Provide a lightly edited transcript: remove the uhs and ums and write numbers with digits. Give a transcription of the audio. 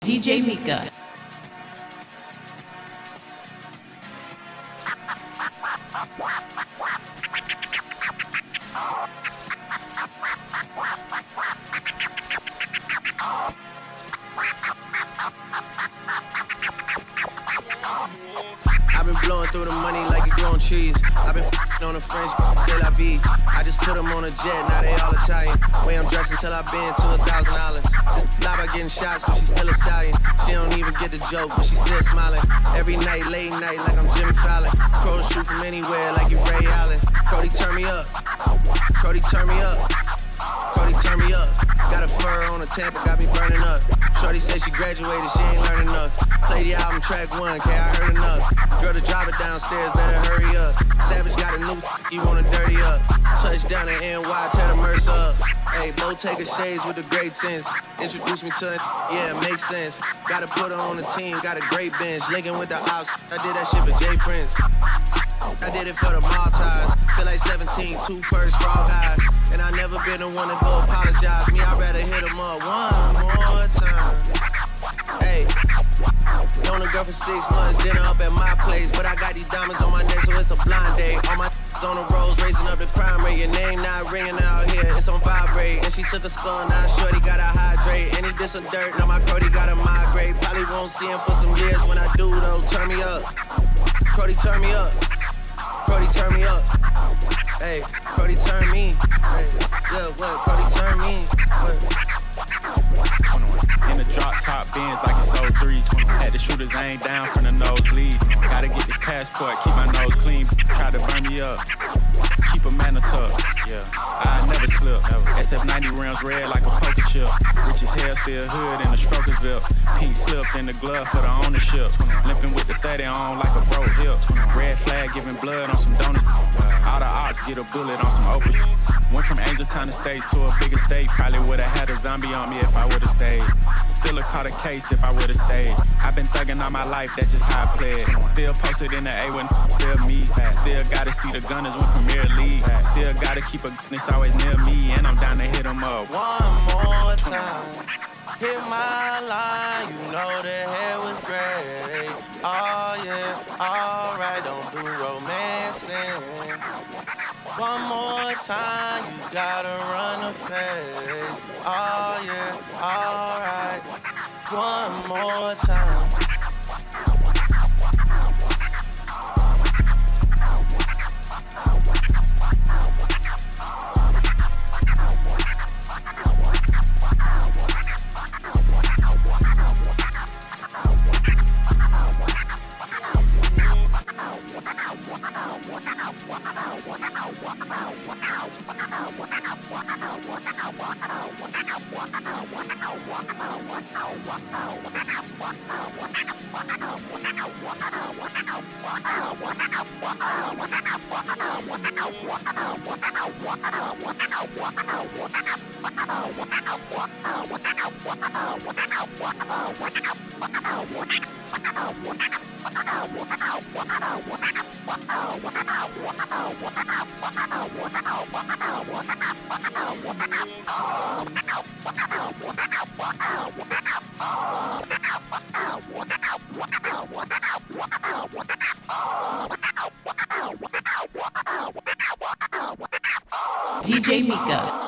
DJ Mika. I've been blowing through the money like you growing trees. I've been on the French, c'est la vie. I just put them on a jet, now they all Italian. Way I'm dressed until I've been to $1,000. This lie by getting shots, but she's still a stallion. She don't even get the joke, but she's still smiling. Every night, late night, like I'm Jimmy Fallon. Pros shoot from anywhere, like you Ray Allen. Cody, turn me up. Cody, turn me up. Cody, turn me up. Got a fur on a Tampa, got me burning up. Shorty say she graduated, she ain't learning enough. Play the album track 1, okay, I heard enough. Girl, the driver downstairs, better hurry up. Savage got a new, you wanna dirty up. Touchdown at NY, tear the Mercer up. Hey, Bottega shades with the great sense. Introduce me to it, yeah, it makes sense. Gotta put her on the team, got a great bench. Linking with the ops, I did that shit for Jay Prince. I did it for the Maltese. Feel like 17, 2 perks, frog eyes. And I never been the one to go apologize. Me, I'd rather hit him up one more time. Hey, known a girl for 6 months, dinner up at my place. But I got these diamonds on my neck, so it's a blind date. All my on the roads, raising up the crime rate. Your name not ringing out here, it's on vibrate. And she took a skull, now shorty gotta hydrate. And he did some dirt, now my Cody gotta migrate. Probably won't see him for some years. When I do though, turn me up. Cody, turn me up. Cody, turn me up. Hey, Cody, turn me. Hey, yeah, what? Cody, turn me. What? 21. In the drop top Benz like it's 03. 21. Had the shooters aim down from the nosebleeds. Gotta get this passport, keep my nose clean. Try to burn me up. Keep a man tuck. Yeah, I never slip. SF90 rims red like a poker chip. Rich as hell, still hood in the Strokersville. Pink slipped in the glove for the ownership. Limping with the 30 on like a bro hip. Red flag giving blood on some donuts. All the ops get a bullet on some open. Went from Angeltown Estates to a bigger state. Probably would've had a zombie on me if I would've stayed. Still caught a case if I would've stayed. I've been thugging all my life, that's just how I played. Still posted in the A when feel me. Still gotta see the Gunners win Premier League. Still gotta keep a gun, it's always near me. And I'm down to hit them up. One more time, hit my line. You know the hair was great. Oh yeah, alright, don't do romancing. One more time, you gotta run a phase. Oh yeah, alright. One more time. DJ Mika.